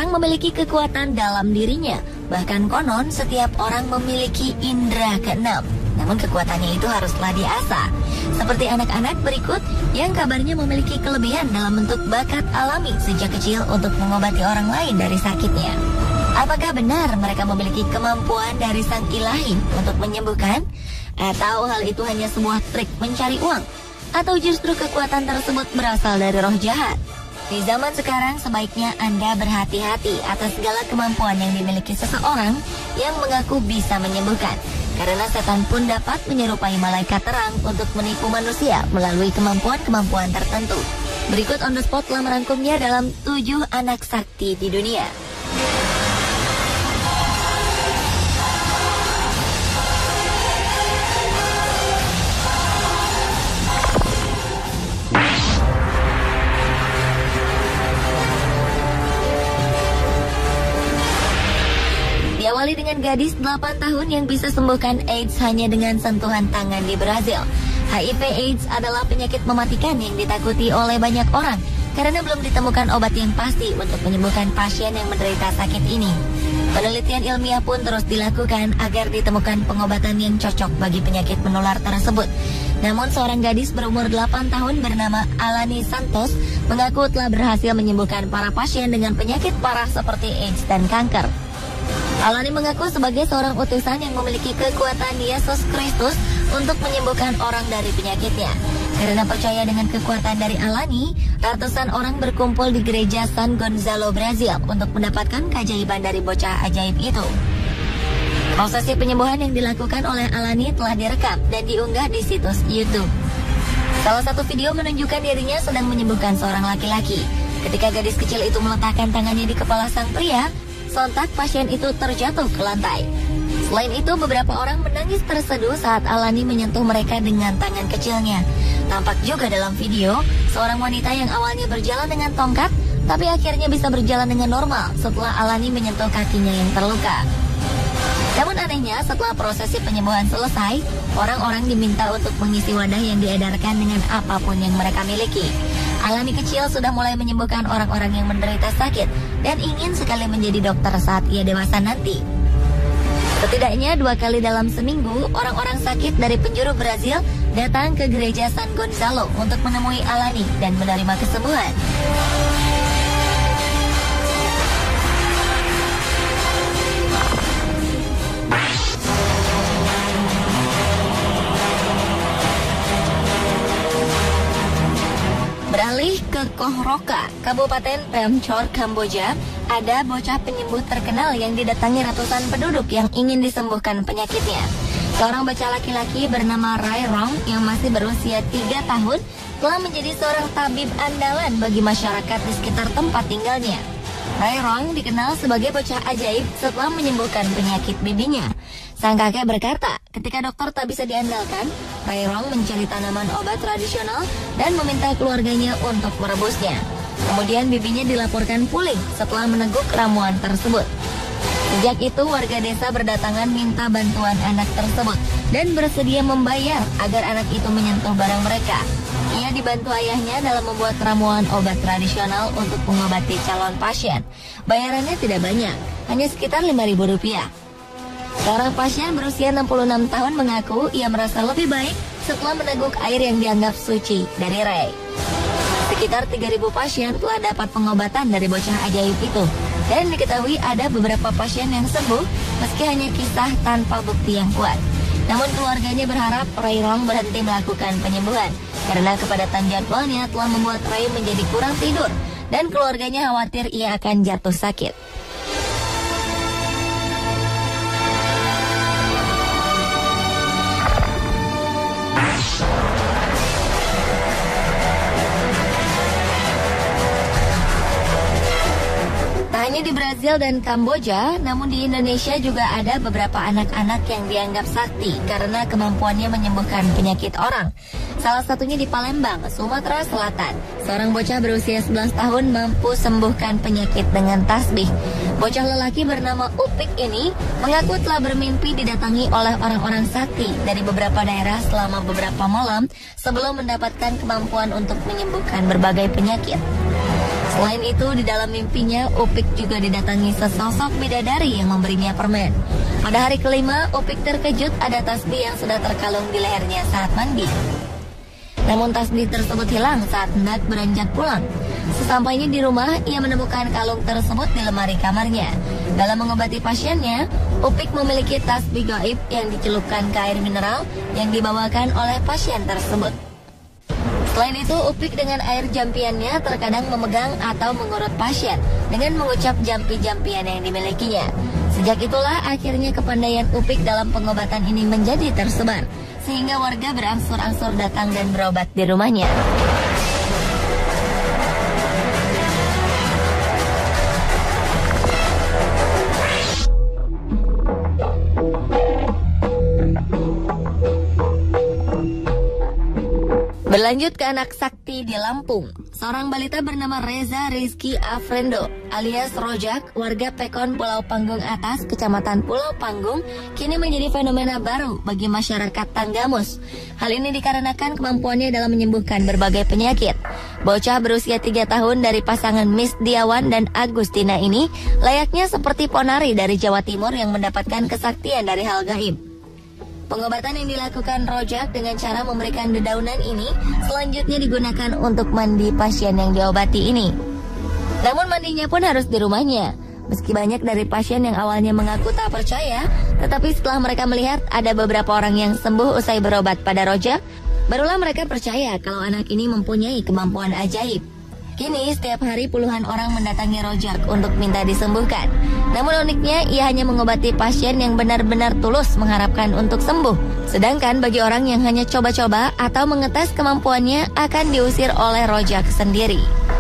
orang memiliki kekuatan dalam dirinya. Bahkan konon setiap orang memiliki indera keenam. Namun kekuatannya itu haruslah diasah. Seperti anak-anak berikut yang kabarnya memiliki kelebihan dalam bentuk bakat alami sejak kecil untuk mengobati orang lain dari sakitnya. Apakah benar mereka memiliki kemampuan dari sang ilahi untuk menyembuhkan? Atau hal itu hanya sebuah trik mencari uang? Atau justru kekuatan tersebut berasal dari roh jahat? Di zaman sekarang sebaiknya Anda berhati-hati atas segala kemampuan yang dimiliki seseorang yang mengaku bisa menyembuhkan. Karena setan pun dapat menyerupai malaikat terang untuk menipu manusia melalui kemampuan-kemampuan tertentu. Berikut On The Spot telah merangkumnya dalam 7 anak sakti di dunia. Diawali dengan gadis 8 tahun yang bisa sembuhkan AIDS hanya dengan sentuhan tangan di Brazil. HIV AIDS adalah penyakit mematikan yang ditakuti oleh banyak orang karena belum ditemukan obat yang pasti untuk menyembuhkan pasien yang menderita sakit ini. Penelitian ilmiah pun terus dilakukan agar ditemukan pengobatan yang cocok bagi penyakit menular tersebut. Namun seorang gadis berumur 8 tahun bernama Alani Santos mengaku telah berhasil menyembuhkan para pasien dengan penyakit parah seperti AIDS dan kanker. Alani mengaku sebagai seorang utusan yang memiliki kekuatan Yesus Kristus untuk menyembuhkan orang dari penyakitnya. Karena percaya dengan kekuatan dari Alani, ratusan orang berkumpul di gereja San Gonzalo, Brazil untuk mendapatkan keajaiban dari bocah ajaib itu. Prosesi penyembuhan yang dilakukan oleh Alani telah direkam dan diunggah di situs YouTube. Salah satu video menunjukkan dirinya sedang menyembuhkan seorang laki-laki. Ketika gadis kecil itu meletakkan tangannya di kepala sang pria, sontak pasien itu terjatuh ke lantai. Selain itu, beberapa orang menangis terseduh saat Alani menyentuh mereka dengan tangan kecilnya. Tampak juga dalam video, seorang wanita yang awalnya berjalan dengan tongkat, tapi akhirnya bisa berjalan dengan normal setelah Alani menyentuh kakinya yang terluka. Namun anehnya, setelah prosesi penyembuhan selesai, orang-orang diminta untuk mengisi wadah yang diedarkan dengan apapun yang mereka miliki. Alani kecil sudah mulai menyembuhkan orang-orang yang menderita sakit dan ingin sekali menjadi dokter saat ia dewasa nanti. Setidaknya 2 kali dalam seminggu, orang-orang sakit dari penjuru Brazil datang ke gereja San Gonzalo untuk menemui Alani dan menerima kesembuhan. Beralih ke Koh Roka, Kabupaten Premchor, Kamboja, ada bocah penyembuh terkenal yang didatangi ratusan penduduk yang ingin disembuhkan penyakitnya. Seorang bocah laki-laki bernama Rai Rong yang masih berusia 3 tahun telah menjadi seorang tabib andalan bagi masyarakat di sekitar tempat tinggalnya. Rai Rong dikenal sebagai bocah ajaib setelah menyembuhkan penyakit bibinya. Sang kakek berkata, ketika dokter tak bisa diandalkan, Rai Rong mencari tanaman obat tradisional dan meminta keluarganya untuk merebusnya. Kemudian bibinya dilaporkan pulih setelah meneguk ramuan tersebut. Sejak itu warga desa berdatangan minta bantuan anak tersebut dan bersedia membayar agar anak itu menyentuh barang mereka. Ia dibantu ayahnya dalam membuat ramuan obat tradisional untuk mengobati calon pasien. Bayarannya tidak banyak, hanya sekitar Rp5.000. Seorang pasien berusia 66 tahun mengaku ia merasa lebih baik setelah meneguk air yang dianggap suci dari Rai. Sekitar 3.000 pasien telah dapat pengobatan dari bocah ajaib itu. Dan diketahui ada beberapa pasien yang sembuh meski hanya kisah tanpa bukti yang kuat. Namun keluarganya berharap Rai Rong berhenti melakukan penyembuhan karena kepadatan jadwalnya telah membuat Rai menjadi kurang tidur dan keluarganya khawatir ia akan jatuh sakit. Hanya di Brazil dan Kamboja, namun di Indonesia juga ada beberapa anak-anak yang dianggap sakti karena kemampuannya menyembuhkan penyakit orang. Salah satunya di Palembang, Sumatera Selatan. Seorang bocah berusia 11 tahun mampu sembuhkan penyakit dengan tasbih. Bocah lelaki bernama Upik ini mengaku telah bermimpi didatangi oleh orang-orang sakti dari beberapa daerah selama beberapa malam sebelum mendapatkan kemampuan untuk menyembuhkan berbagai penyakit. Selain itu, di dalam mimpinya, Upik juga didatangi sesosok bidadari yang memberinya permen. Pada hari kelima, Upik terkejut ada tasbih yang sudah terkalung di lehernya saat mandi. Namun tasbih tersebut hilang saat hendak beranjak pulang. Sesampainya di rumah, ia menemukan kalung tersebut di lemari kamarnya. Dalam mengobati pasiennya, Upik memiliki tasbih gaib yang dicelupkan ke air mineral yang dibawakan oleh pasien tersebut. Selain itu, Upik dengan air jampiannya terkadang memegang atau mengurut pasien dengan mengucap jampi-jampian yang dimilikinya. Sejak itulah akhirnya kepandaian Upik dalam pengobatan ini menjadi tersebar, sehingga warga berangsur-angsur datang dan berobat di rumahnya. Berlanjut ke anak sakti di Lampung. Seorang balita bernama Reza Rizky Afrindo alias Rojak, warga Pekon Pulau Panggung Atas, Kecamatan Pulau Panggung, kini menjadi fenomena baru bagi masyarakat Tanggamus. Hal ini dikarenakan kemampuannya dalam menyembuhkan berbagai penyakit. Bocah berusia 3 tahun dari pasangan Miss Diawan dan Agustina ini layaknya seperti ponari dari Jawa Timur yang mendapatkan kesaktian dari hal gaib. Pengobatan yang dilakukan Rojak dengan cara memberikan dedaunan ini selanjutnya digunakan untuk mandi pasien yang diobati ini. Namun mandinya pun harus di rumahnya. Meski banyak dari pasien yang awalnya mengaku tak percaya, tetapi setelah mereka melihat ada beberapa orang yang sembuh usai berobat pada Rojak, barulah mereka percaya kalau anak ini mempunyai kemampuan ajaib. Kini setiap hari puluhan orang mendatangi Rojak untuk minta disembuhkan. Namun uniknya ia hanya mengobati pasien yang benar-benar tulus mengharapkan untuk sembuh. Sedangkan bagi orang yang hanya coba-coba atau mengetes kemampuannya akan diusir oleh Rojak sendiri.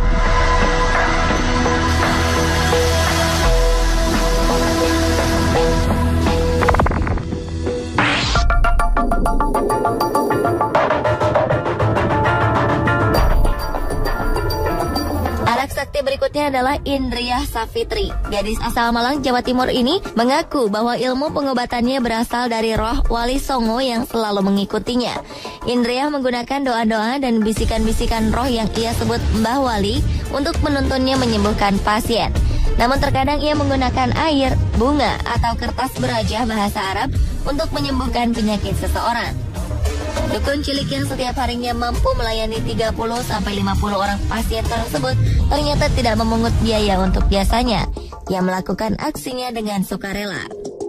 Sakti berikutnya adalah Indriah Safitri. Gadis asal Malang, Jawa Timur ini mengaku bahwa ilmu pengobatannya berasal dari roh Wali Songo yang selalu mengikutinya. Indriah menggunakan doa-doa dan bisikan-bisikan roh yang ia sebut Mbah Wali untuk menuntunnya menyembuhkan pasien. Namun terkadang ia menggunakan air, bunga, atau kertas berajah bahasa Arab untuk menyembuhkan penyakit seseorang. Dukun cilik yang setiap harinya mampu melayani 30-50 orang pasien tersebut ternyata tidak memungut biaya untuk jasanya. Ia melakukan aksinya dengan sukarela.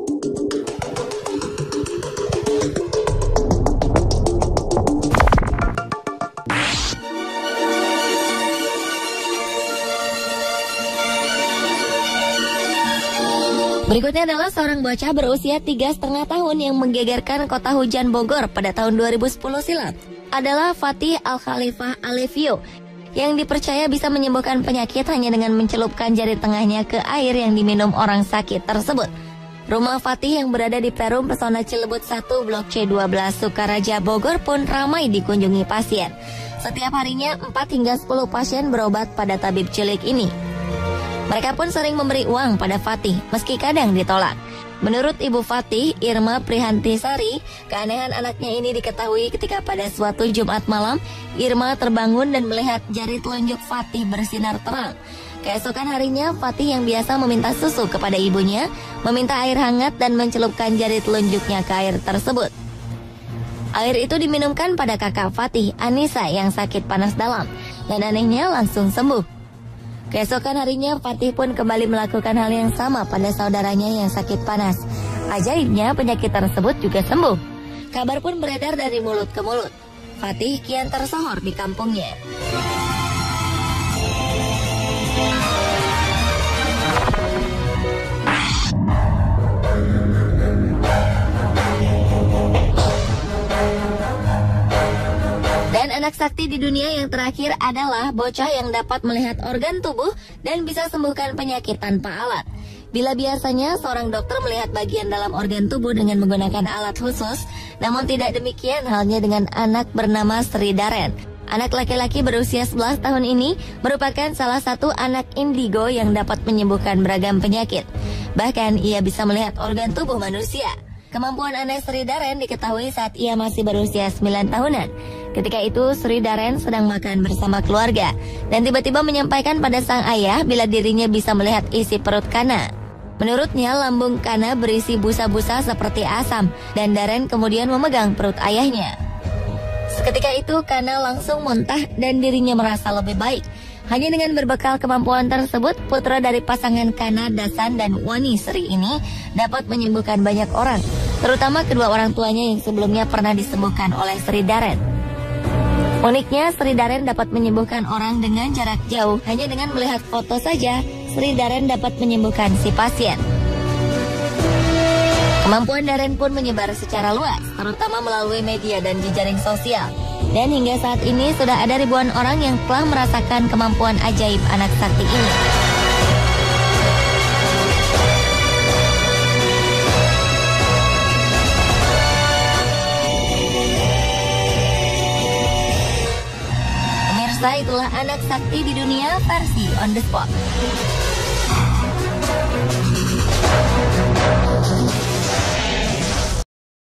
Berikutnya adalah seorang bocah berusia 3,5 tahun yang menggegerkan kota hujan Bogor pada tahun 2010 silam. Adalah Fatih Al-Khalifah Alevio yang dipercaya bisa menyembuhkan penyakit hanya dengan mencelupkan jari tengahnya ke air yang diminum orang sakit tersebut. Rumah Fatih yang berada di Perum Pesona Cilebut 1 Blok C12 Sukaraja Bogor pun ramai dikunjungi pasien. Setiap harinya 4 hingga 10 pasien berobat pada tabib cilik ini. Mereka pun sering memberi uang pada Fatih, meski kadang ditolak. Menurut Ibu Fatih, Irma Prihantisari, keanehan anaknya ini diketahui ketika pada suatu Jumat malam, Irma terbangun dan melihat jari telunjuk Fatih bersinar terang. Keesokan harinya, Fatih yang biasa meminta susu kepada ibunya, meminta air hangat dan mencelupkan jari telunjuknya ke air tersebut. Air itu diminumkan pada kakak Fatih, Anissa, yang sakit panas dalam, dan anehnya langsung sembuh. Keesokan harinya, Fatih pun kembali melakukan hal yang sama pada saudaranya yang sakit panas. Ajaibnya, penyakit tersebut juga sembuh. Kabar pun beredar dari mulut ke mulut. Fatih kian tersohor di kampungnya. Dan anak sakti di dunia yang terakhir adalah bocah yang dapat melihat organ tubuh dan bisa sembuhkan penyakit tanpa alat. Bila biasanya seorang dokter melihat bagian dalam organ tubuh dengan menggunakan alat khusus, namun tidak demikian halnya dengan anak bernama Sri Daren. Anak laki-laki berusia 11 tahun ini merupakan salah satu anak indigo yang dapat menyembuhkan beragam penyakit. Bahkan ia bisa melihat organ tubuh manusia. Kemampuan anak Sri Daren diketahui saat ia masih berusia 9 tahunan. Ketika itu Sri Daren sedang makan bersama keluarga dan tiba-tiba menyampaikan pada sang ayah bila dirinya bisa melihat isi perut Kana. Menurutnya lambung Kana berisi busa-busa seperti asam dan Daren kemudian memegang perut ayahnya. Seketika itu Kana langsung muntah dan dirinya merasa lebih baik. Hanya dengan berbekal kemampuan tersebut, putra dari pasangan Kana, Dasan dan Wani Sri ini dapat menyembuhkan banyak orang, terutama kedua orang tuanya yang sebelumnya pernah disembuhkan oleh Sri Daren. Uniknya, Sri Daren dapat menyembuhkan orang dengan jarak jauh. Hanya dengan melihat foto saja, Sri Daren dapat menyembuhkan si pasien. Kemampuan Daren pun menyebar secara luas, terutama melalui media dan jejaring sosial. Dan hingga saat ini sudah ada ribuan orang yang telah merasakan kemampuan ajaib anak sakti ini. Pemirsa, itulah anak sakti di dunia versi on the spot.